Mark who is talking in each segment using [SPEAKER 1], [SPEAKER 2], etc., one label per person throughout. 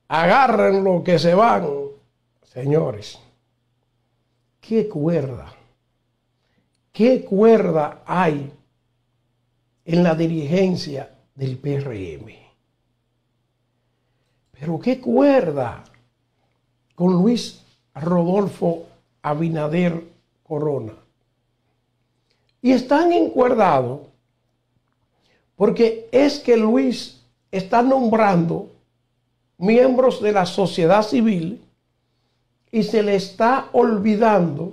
[SPEAKER 1] agarren lo que se van. Señores, qué cuerda hay en la dirigencia del PRM. Pero qué cuerda con Luis Rodolfo Abinader Corona. Y están encuerdados porque es que Luis está nombrando miembros de la sociedad civil y se le está olvidando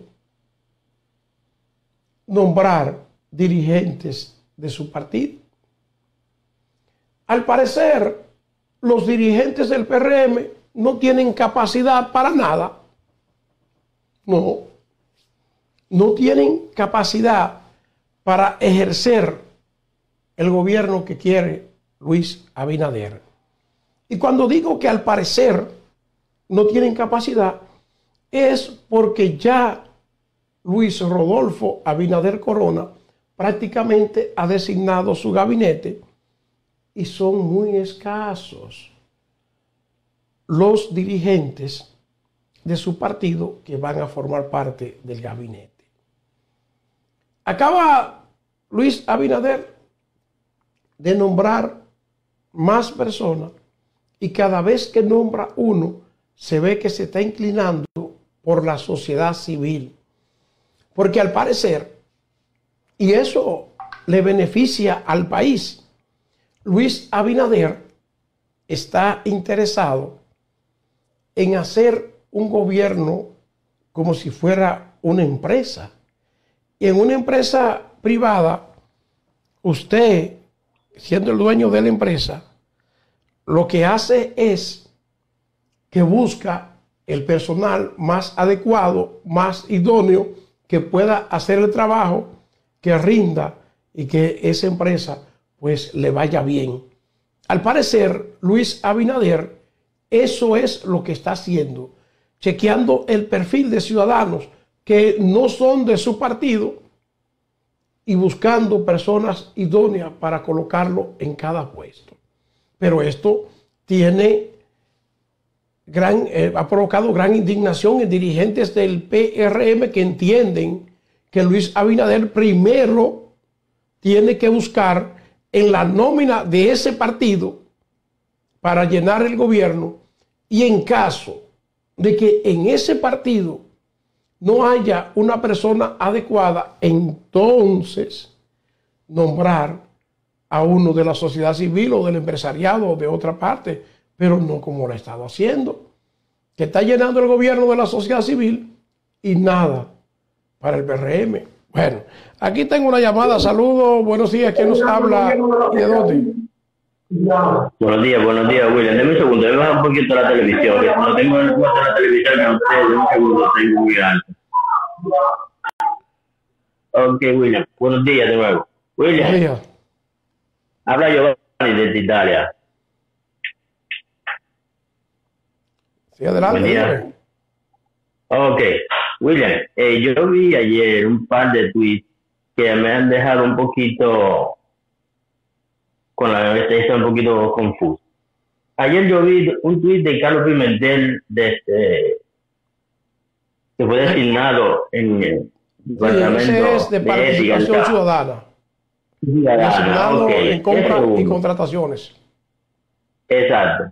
[SPEAKER 1] nombrar dirigentes de su partido. Al parecer, los dirigentes del PRM no tienen capacidad para nada. No tienen capacidad para ejercer el gobierno que quiere Luis Abinader. Y cuando digo que al parecer no tienen capacidad, es porque ya Luis Rodolfo Abinader Corona prácticamente ha designado su gabinete y son muy escasos los dirigentes de su partido que van a formar parte del gabinete. Acaba Luis Abinader de nombrar más personas y cada vez que nombra uno se ve que se está inclinando por la sociedad civil. Porque al parecer, y eso le beneficia al país, Luis Abinader está interesado en hacer un gobierno como si fuera una empresa. Y en una empresa privada, usted, siendo el dueño de la empresa, lo que hace es que busca el personal más adecuado, más idóneo, que pueda hacer el trabajo, que rinda y que esa empresa pues le vaya bien. Al parecer, Luis Abinader, eso es lo que está haciendo, chequeando el perfil de ciudadanos que no son de su partido y buscando personas idóneas para colocarlo en cada puesto. Pero esto ha provocado gran indignación en dirigentes del PRM que entienden que Luis Abinader primero tiene que buscar en la nómina de ese partido para llenar el gobierno, y en caso de que en ese partido no haya una persona adecuada, entonces nombrar a uno de la sociedad civil o del empresariado o de otra parte, pero no como lo ha estado haciendo, que está llenando el gobierno de la sociedad civil y nada para el PRM. Bueno, aquí tengo una llamada. Saludos, buenos días. ¿Quién nos habla y de dónde?
[SPEAKER 2] Buenos días, William. Deme un segundo, voy a bajar un poquito la televisión. No tengo el cuarto de la televisión a ustedes. Un segundo, tengo muy alto. Ok, William. Buenos días de nuevo. William.
[SPEAKER 1] Buenos días.
[SPEAKER 2] Habla Giovanni desde Italia.
[SPEAKER 1] Sí, adelante.
[SPEAKER 2] Buen día. Ok, William, yo vi ayer un par de tweets que me han dejado un poquito con la cabeza un poquito confuso. Ayer yo vi un tweet de Carlos Pimentel que fue designado en el
[SPEAKER 1] departamento de participación ciudadana. Designado en compras y contrataciones.
[SPEAKER 2] Exacto.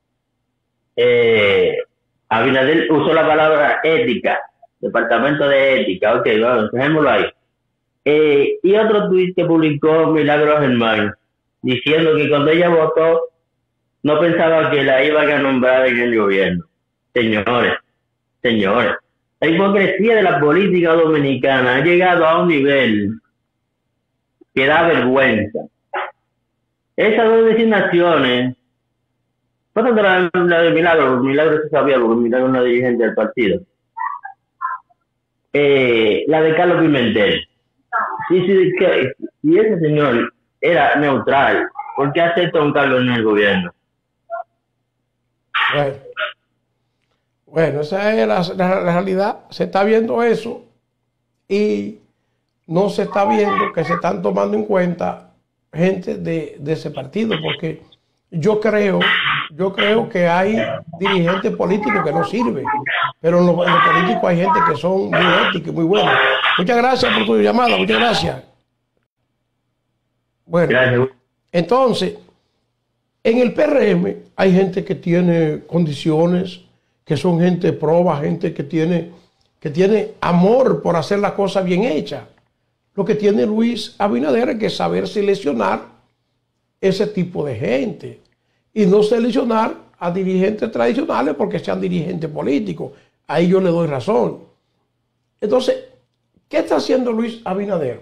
[SPEAKER 2] Abinader usó la palabra ética, departamento de ética. Ok, vamos, dejémoslo ahí. Y otro tweet que publicó Milagros Germán diciendo que cuando ella votó no pensaba que la iban a nombrar en el gobierno. Señores, la hipocresía de la política dominicana ha llegado a un nivel que da vergüenza. Esas dos designaciones, ¿cuánto la de Milagro? Milagro se sabía porque Milagro es una dirigente del partido. La de Carlos Pimentel. Si ese señor era neutral, ¿por qué acepta un cargo en el gobierno?
[SPEAKER 1] Bueno, esa es la realidad. Se está viendo eso y no se está viendo que se están tomando en cuenta gente de ese partido, porque yo creo yo creo que hay dirigentes políticos que no sirven, pero en lo político hay gente que son muy éticos y muy buenos. Muchas gracias por tu llamada, muchas gracias. Bueno,
[SPEAKER 2] Gracias.
[SPEAKER 1] entonces, en el PRM hay gente que tiene condiciones, que son gente proba, gente que tiene amor por hacer las cosas bien hechas. Lo que tiene Luis Abinader es que saber seleccionar ese tipo de gente y no seleccionar a dirigentes tradicionales porque sean dirigentes políticos. Ahí yo le doy razón. Entonces, ¿qué está haciendo Luis Abinader?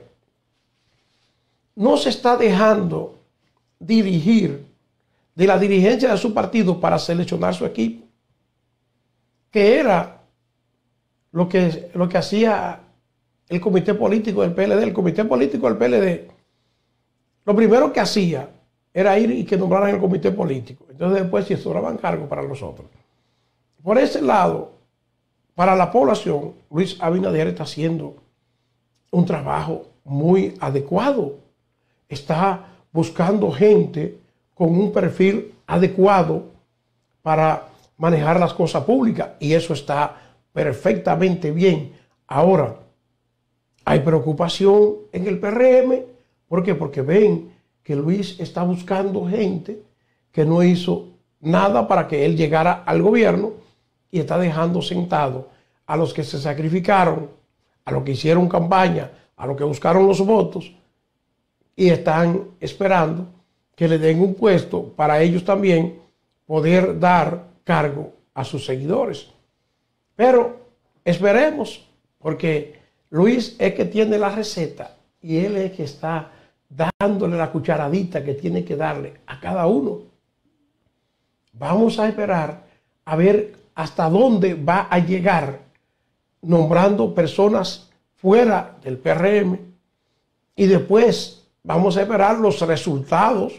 [SPEAKER 1] No se está dejando dirigir de la dirigencia de su partido para seleccionar su equipo, que era lo que hacía el comité político del PLD. El comité político del PLD, lo primero que hacía era ir y que nombraran el comité político. Entonces después se sobraban cargos para los otros. Por ese lado, para la población, Luis Abinader está haciendo un trabajo muy adecuado. Está buscando gente con un perfil adecuado para manejar las cosas públicas y eso está perfectamente bien. Ahora, hay preocupación en el PRM. ¿Por qué? Porque ven que Luis está buscando gente que no hizo nada para que él llegara al gobierno y está dejando sentado a los que se sacrificaron, a los que hicieron campaña, a los que buscaron los votos y están esperando que le den un puesto para ellos también poder dar cargo a sus seguidores. Pero esperemos, porque Luis es que tiene la receta y él es que está dándole la cucharadita que tiene que darle a cada uno. Vamos a esperar a ver hasta dónde va a llegar nombrando personas fuera del PRM y después vamos a esperar los resultados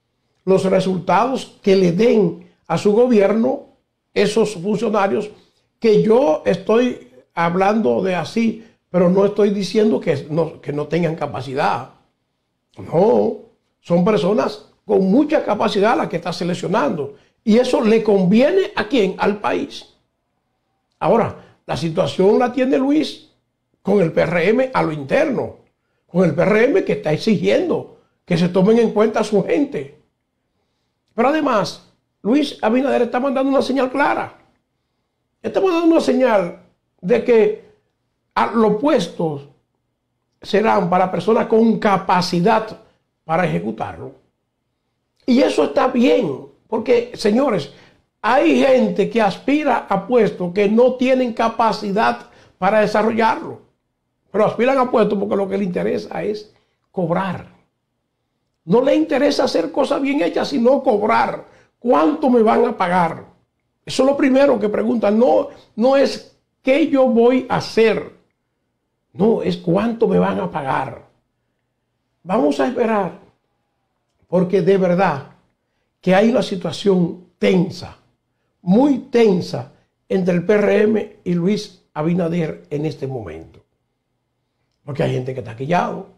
[SPEAKER 1] que le den a su gobierno esos funcionarios que yo estoy hablando de así, pero no estoy diciendo que no tengan capacidad. No, son personas con mucha capacidad las que está seleccionando. Y eso le conviene ¿a quién? Al país. Ahora, la situación la tiene Luis con el PRM a lo interno. Con el PRM que está exigiendo que se tomen en cuenta a su gente. Pero además, Luis Abinader está mandando una señal clara. Está mandando una señal de que los puestos serán para personas con capacidad para ejecutarlo. Y eso está bien, porque, señores, hay gente que aspira a puestos que no tienen capacidad para desarrollarlo, pero aspiran a puestos porque lo que le interesa es cobrar. No le interesa hacer cosas bien hechas, sino cobrar. ¿Cuánto me van a pagar? Eso es lo primero que preguntan. No es qué yo voy a hacer. No, es cuánto me van a pagar. Vamos a esperar, porque de verdad que hay una situación tensa, muy tensa, entre el PRM y Luis Abinader en este momento. Porque hay gente que está quillado.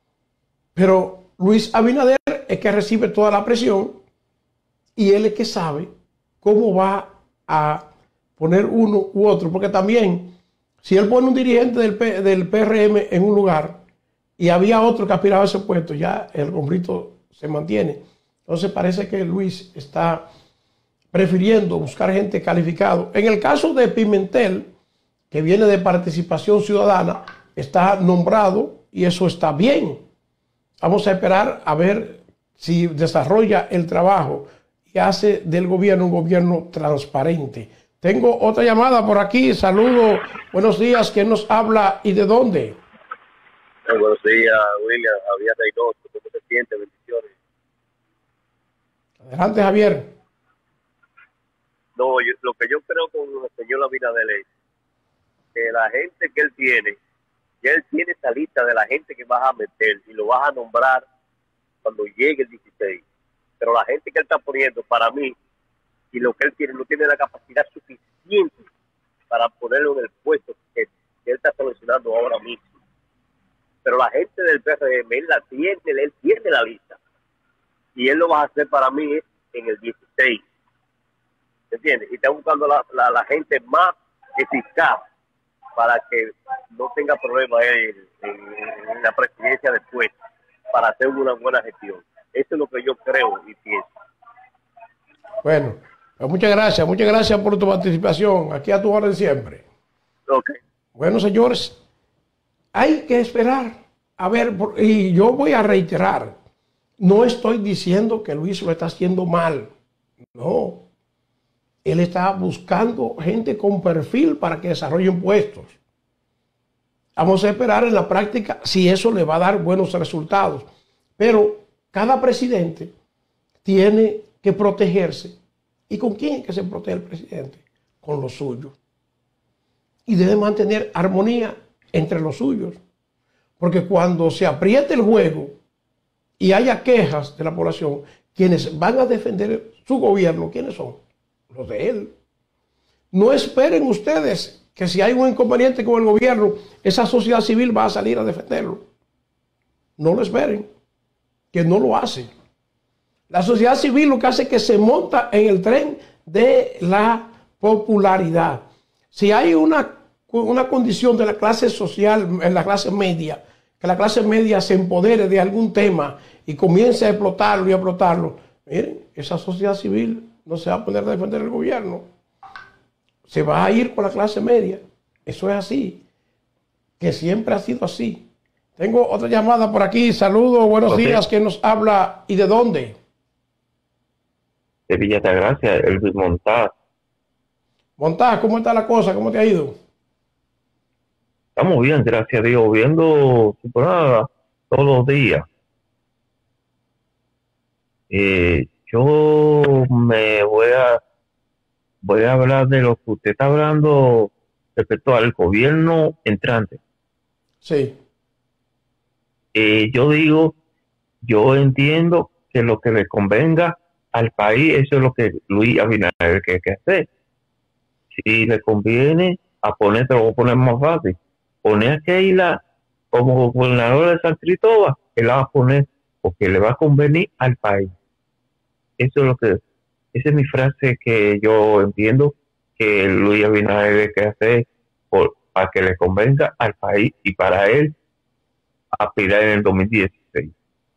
[SPEAKER 1] Pero Luis Abinader es que recibe toda la presión y él es que sabe cómo va a poner uno u otro. Porque también, si él pone un dirigente del PRM en un lugar y había otro que aspiraba a ese puesto, ya el conflicto se mantiene. Entonces parece que Luis está prefiriendo buscar gente calificada. En el caso de Pimentel, que viene de Participación Ciudadana, está nombrado y eso está bien. Vamos a esperar a ver si desarrolla el trabajo y hace del gobierno un gobierno transparente. Tengo otra llamada por aquí. Saludos. Buenos días. ¿Quién nos habla y de dónde?
[SPEAKER 3] Buenos días, William. Javier Reynoso. ¿Cómo te sientes? Bendiciones.
[SPEAKER 1] Adelante, Javier.
[SPEAKER 3] No, lo que yo creo con el señor Abinader es que la gente que él tiene, ya él tiene esa lista de la gente que vas a meter y lo vas a nombrar cuando llegue el 16. Pero la gente que él está poniendo, para mí, y lo que él tiene, no tiene la capacidad suficiente para ponerlo en el puesto que él está seleccionando ahora mismo. Pero la gente del PRM, él tiene la lista. Y él lo va a hacer para mí en el 16. ¿me entiendes? Y está buscando la gente más eficaz para que no tenga problemas en la presidencia después, para hacer una buena gestión. Eso es lo que yo creo y pienso.
[SPEAKER 1] Bueno, pues muchas gracias por tu participación. Aquí a tu orden siempre.
[SPEAKER 3] Okay.
[SPEAKER 1] Bueno, señores, hay que esperar. A ver, y yo voy a reiterar, no estoy diciendo que Luis lo está haciendo mal. No. Él está buscando gente con perfil para que desarrollen puestos. Vamos a esperar en la práctica si eso le va a dar buenos resultados. Pero cada presidente tiene que protegerse. ¿Y con quién es que se protege el presidente? Con los suyos. Y debe mantener armonía entre los suyos. Porque cuando se apriete el juego y haya quejas de la población, quienes van a defender su gobierno, ¿quiénes son? Los de él. No esperen ustedes que si hay un inconveniente con el gobierno, esa sociedad civil va a salir a defenderlo. No lo esperen, que no lo hace. La sociedad civil lo que hace es que se monta en el tren de la popularidad. Si hay una condición de la clase social, en la clase media, que la clase media se empodere de algún tema y comience a explotarlo y a explotarlo, miren, esa sociedad civil no se va a poner a defender el gobierno. Se va a ir por la clase media. Eso es así. Que siempre ha sido así. Tengo otra llamada por aquí. Saludos, buenos días. ¿Quién nos habla y de dónde?
[SPEAKER 4] De Villa Altagracia, Elvis Montaz.
[SPEAKER 1] Montaz, ¿cómo está la cosa? ¿Cómo te ha ido?
[SPEAKER 4] Estamos bien, gracias a Dios, viendo su programa todos los días. Yo me voy a hablar de lo que usted está hablando respecto al gobierno entrante.
[SPEAKER 1] Sí.
[SPEAKER 4] Yo entiendo que lo que le convenga al país, eso es lo que Luis Abinader tiene que hacer. Si le conviene, te lo voy a poner más fácil. Poner a Keila como gobernadora de San Cristóbal, él la va a poner porque le va a convenir al país. Esa es mi frase que yo entiendo que Luis Abinader debe que hacer para que le convenga al país y para él aspirar en el 2016.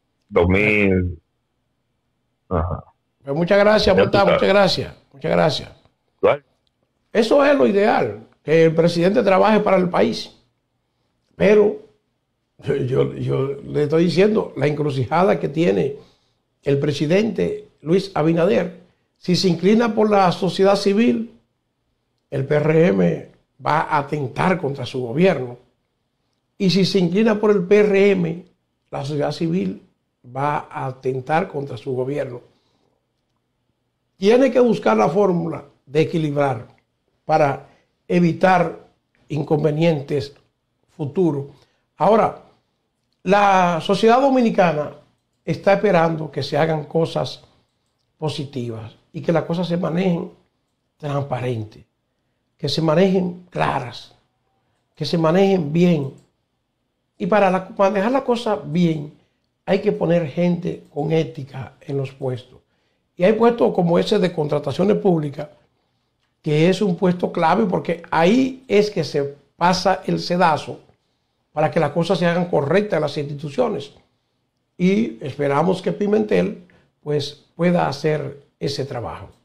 [SPEAKER 4] Ajá.
[SPEAKER 1] Pues muchas gracias, Montaz, muchas gracias. Muchas gracias.
[SPEAKER 4] ¿Cuál?
[SPEAKER 1] Eso es lo ideal, que el presidente trabaje para el país. Pero yo le estoy diciendo la encrucijada que tiene el presidente Luis Abinader. Si se inclina por la sociedad civil, el PRM va a atentar contra su gobierno. Y si se inclina por el PRM, la sociedad civil va a atentar contra su gobierno. Tiene que buscar la fórmula de equilibrar para evitar inconvenientes futuros. Ahora, la sociedad dominicana está esperando que se hagan cosas positivas y que las cosas se manejen transparentes, que se manejen claras, que se manejen bien. Y para manejar las cosas bien, hay que poner gente con ética en los puestos. Y hay puestos como ese de contrataciones públicas, que es un puesto clave porque ahí es que se pasa el sedazo para que las cosas se hagan correctas en las instituciones. Y esperamos que Pimentel pues pueda hacer ese trabajo.